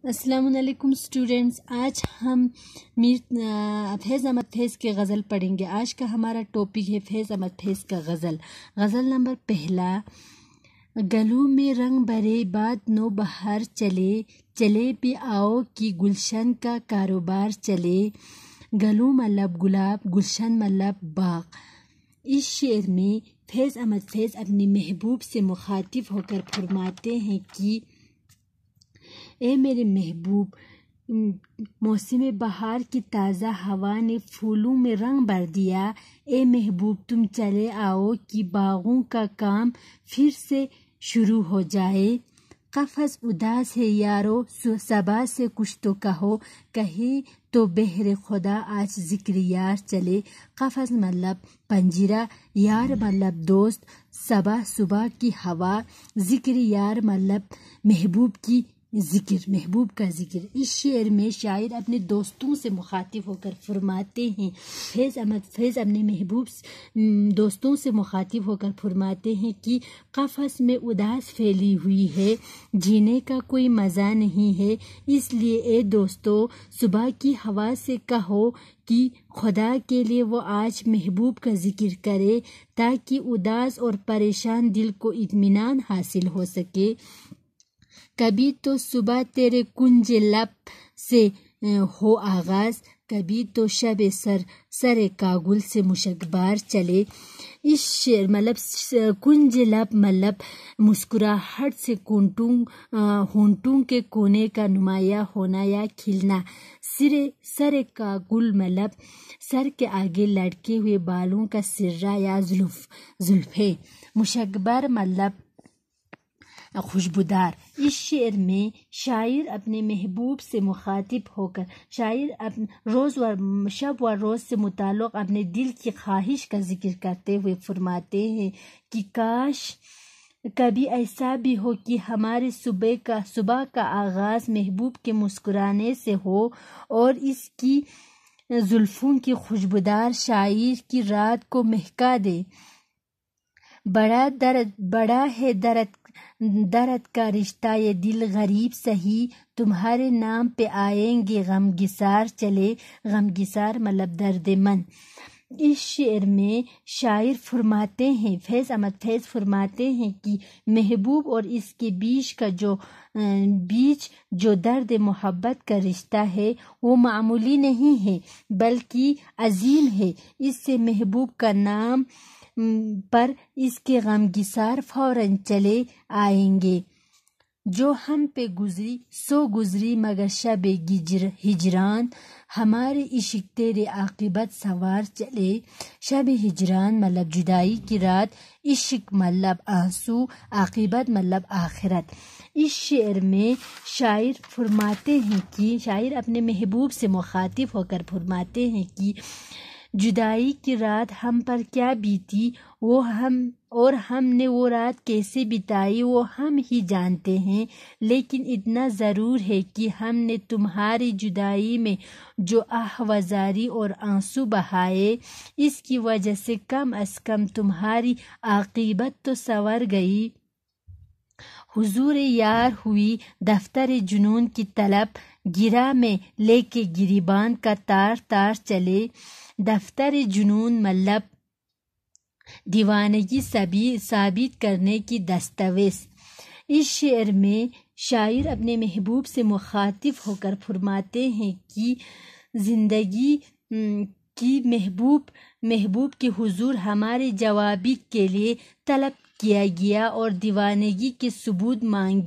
السلام علیکم اسٹوڈینٹس، آج ہم فیض احمد فیض کے غزل پڑھیں گے۔ آج کا ہمارا ٹاپک ہے فیض احمد فیض کا غزل۔ غزل نمبر پہلا۔ گلوں میں رنگ بھرے باد نو بہار چلے، چلے بھی آؤ کہ گلشن کا کاروبار چلے۔ گلوں مطلب گلاب، گلشن مطلب باغ۔ اس شعر میں فیض احمد فیض اپنی محبوب سے مخاطب ہو کر فرماتے ہیں کہ اے میرے محبوب، موسم بہار کی تازہ ہوا نے پھولوں میں رنگ بھر دیا۔ اے محبوب تم چلے آؤ کہ باغوں کا کام پھر سے شروع ہو جائے۔ قفس اداس ہے یارو، صبا سے کچھ تو کہو، کہے تو بہر خدا آج ذکر یار چلے۔ قفس مطلب پنجرہ، یار مطلب دوست، صبا صبح کی ہوا، ذکر یار مطلب محبوب کی ذکر، محبوب کا ذکر۔ اس شعر میں شاعر اپنے دوستوں سے مخاطب ہو کر فرماتے ہیں، فیض احمد فیض اپنے محبوب دوستوں سے مخاطب ہو کر فرماتے ہیں کہ قفس میں اداس پھیلی ہوئی ہے، جینے کا کوئی مزہ نہیں ہے، اس لیے اے دوستو صبح کی ہوا سے کہو کہ خدا کے لیے وہ آج محبوب کا ذکر کرے تاکہ اداس اور پریشان دل کو اطمینان حاصل ہو سکے۔ کبھی تو صبح تیرے کنج لب سے ہو آغاز، کبھی تو شب سر کاگل سے مشکبار چلے۔ اس شعر مطلب کنج لب مطلب مسکراہٹ سے ہونٹوں کے کونے کا نمایاں ہونا یا کھلنا۔ سر کاگل مطلب سر کے آگے لٹکے ہوئے بالوں کا سرہ یا زلفیں۔ مشکبار مطلب خوشبودار۔ اس شعر میں شاعر اپنے محبوب سے مخاطب ہو کر شب و روز سے متعلق اپنے دل کی خواہش کا ذکر کرتے ہوئے فرماتے ہیں کہ کاش کبھی ایسا بھی ہو کہ ہمارے صبح کا آغاز محبوب کے مسکرانے سے ہو اور اس کی زلفوں کی خوشبودار شاعر کی رات کو مہکا دے۔ بڑا ہے درد کا رشتہ یہ دل غریب سہی، تمہارے نام پہ آئیں گے غمگسار چلے۔ غمگسار مطلب درد مند۔ اس شعر میں شاعر فرماتے ہیں، فیض احمد فیض فرماتے ہیں کہ محبوب اور اس کے بیچ جو درد محبت کا رشتہ ہے وہ معمولی نہیں ہے بلکہ عظیم ہے۔ اس سے محبوب کا نام پر اس کے غمگسار فوراً چلے آئیں گے۔ جو ہم پہ گزری سو گزری مگر شب ہجران، ہمارے عشق تیرے عاقبت سوار چلے۔ شب ہجران مطلب جدائی کی رات، عشق مطلب آنسو، عاقبت مطلب آخرت۔ اس شعر میں شاعر فرماتے ہیں کہ شاعر اپنے محبوب سے مخاطب ہو کر فرماتے ہیں کہ جدائی کی رات ہم پر کیا بیتی اور ہم نے وہ رات کیسے بتائی وہ ہم ہی جانتے ہیں، لیکن اتنا ضرور ہے کہ ہم نے تمہاری جدائی میں جو آہ و زاری اور آنسو بہائے، اس کی وجہ سے کم از کم تمہاری عاقبت تو سنور گئی۔ حضور یار ہوئی دفتر جنون کی طلب، گرا میں لے کے گریبان کا تار تار چلے۔ دفتر جنون مطلب دیوانگی ثابت کرنے کی دستاویز۔ اس شعر میں شاعر اپنے محبوب سے مخاطب ہو کر فرماتے ہیں کہ زندگی کی محبوب کے حضور ہمارے جوابیت کے لیے طلب کیا گیا اور دیوانگی کے ثبوت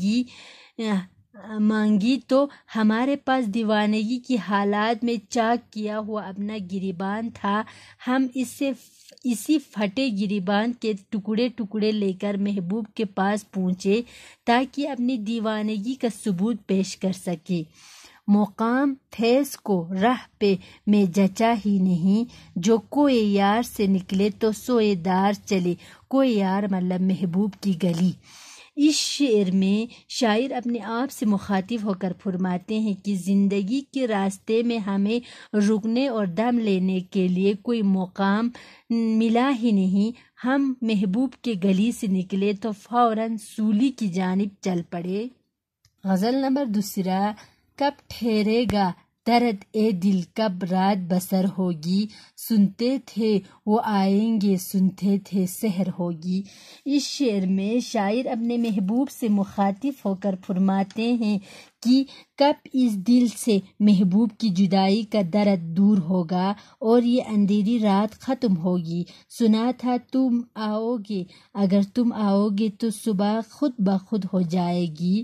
مانگی تو ہمارے پاس دیوانگی کی حالات میں چاک کیا ہوا اپنا گریبان تھا۔ ہم اسی پھٹے گریبان کے ٹکڑے لے کر محبوب کے پاس پہنچے تاکہ اپنی دیوانگی کا ثبوت پیش کر سکے۔ مقام فیض کو راہ پہ میں جچا ہی نہیں، جو کوئی یار سے نکلے تو سوئے دار چلے۔ کوئی یار مطلب محبوب کی گلی۔ اس شعر میں شاعر اپنے آپ سے مخاطب ہو کر فرماتے ہیں کہ زندگی کے راستے میں ہمیں رکنے اور دم لینے کے لیے کوئی مقام ملا ہی نہیں، ہم محبوب کے گلی سے نکلے تو فوراً سولی کی جانب چل پڑے۔ غزل نمبر دوسرا۔ کب ٹھہرے گا درد اے دل، کب رات بسر ہوگی، سنتے تھے وہ آئیں گے، سنتے تھے سحر ہوگی۔ اس شعر میں شاعر اپنے محبوب سے مخاطب ہو کر فرماتے ہیں کہ کب اس دل سے محبوب کی جدائی کا درد دور ہوگا اور یہ اندھیری رات ختم ہوگی۔ سنا تھا تم آؤ گے، اگر تم آؤ گے تو صبح خود بخود ہو جائے گی،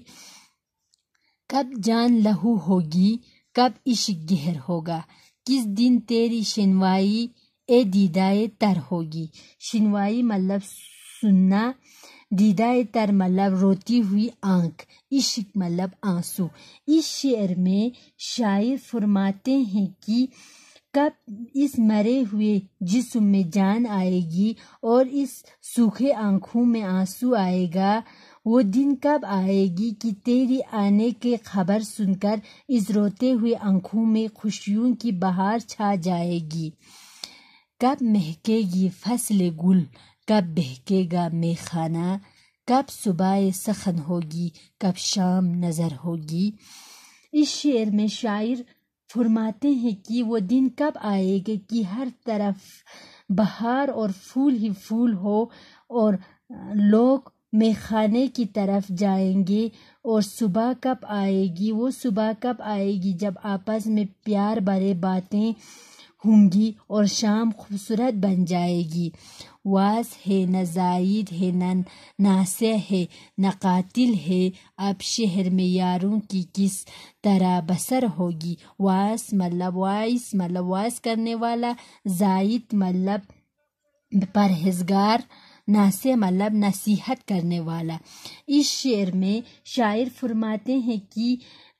کب جان لہو ہوگی، کب عشق گہر ہوگا، کس دن تیری شنوائی اے دیدائے تر ہوگی۔ شنوائی مطلب سننا، دیدائے تر مطلب روتی ہوئی آنکھ، عشق مطلب آنسو۔ اس شعر میں شاعر فرماتے ہیں کہ کب اس مرے ہوئے جسم میں جان آئے گی اور اس سوکھے آنکھوں میں آنسو آئے گا، وہ دن کب آئے گی کہ تیری آنے کی خبر سن کر اس روتے ہوئے آنکھوں میں خوشیوں کی بہار چھا جائے گی۔ کب مہکے گی فصل گل، کب بہکے گا میخانہ، کب صبح سخن ہوگی، کب شام نظر ہوگی۔ اس شعر میں شاعر فرماتے ہیں کہ وہ دن کب آئے گا کہ ہر طرف بہار اور پھول ہی پھول ہو اور لوگ میخانے کی طرف جائیں گے، اور صبح کب آئے گی، وہ صبح کب آئے گی جب آپس میں پیار بھرے باتیں ہوں گی اور شام خوبصورت بن جائے گی۔ واس ہے نہ زائد ہے نہ ناصح ہے نہ قاتل ہے، اب شہر میں یاروں کی کس طرح بسر ہوگی۔ واس مطلب واس کرنے والا، زائد مطلب پرہیزگار، ناصح مطلب نصیحت کرنے والا۔ اس شعر میں شاعر فرماتے ہیں کہ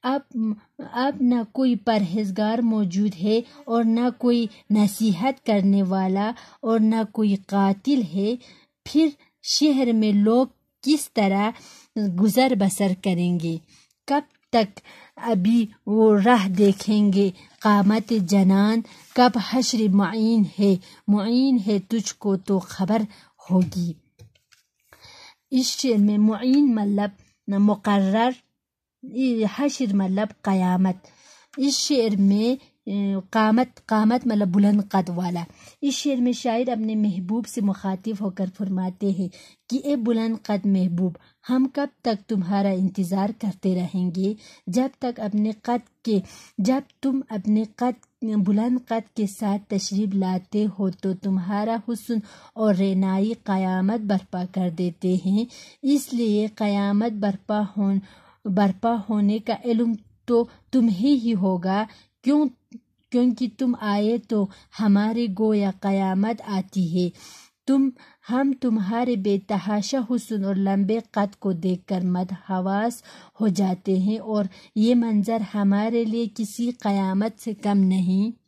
اب نہ کوئی پرہیزگار موجود ہے اور نہ کوئی نصیحت کرنے والا اور نہ کوئی قاتل ہے، پھر شہر میں لوگ کس طرح گزر بسر کریں گے؟ کب تک ابھی وہ راہ دیکھیں گے قامت جنان، کب حشر معین ہے تجھ کو تو خبر ہوگی۔ اس شعر میں معین مطلب مقرر، حشر مطلب قیامت۔ اس شعر میں قامت مطلب بلند قد والا۔ اس شعر میں شاعر اپنے محبوب سے مخاطب ہو کر فرماتے ہیں کہ اے بلند قد محبوب، ہم کب تک تمہارا انتظار کرتے رہیں گے، جب تم اپنے بلند قد کے ساتھ تشریف لاتے ہو تو تمہارا حسن اور رعنائی قیامت برپا کر دیتے ہیں۔ اس لیے قیامت برپا ہونے کا علم تو تمہیں ہی ہوگا، کیونکہ تم آئے تو ہمارے گویا قیامت آتی ہے۔ ہم تمہارے بے تحاشا حسن اور لمبے قد کو دیکھ کر مدہوس ہو جاتے ہیں، اور یہ منظر ہمارے لیے کسی قیامت سے کم نہیں۔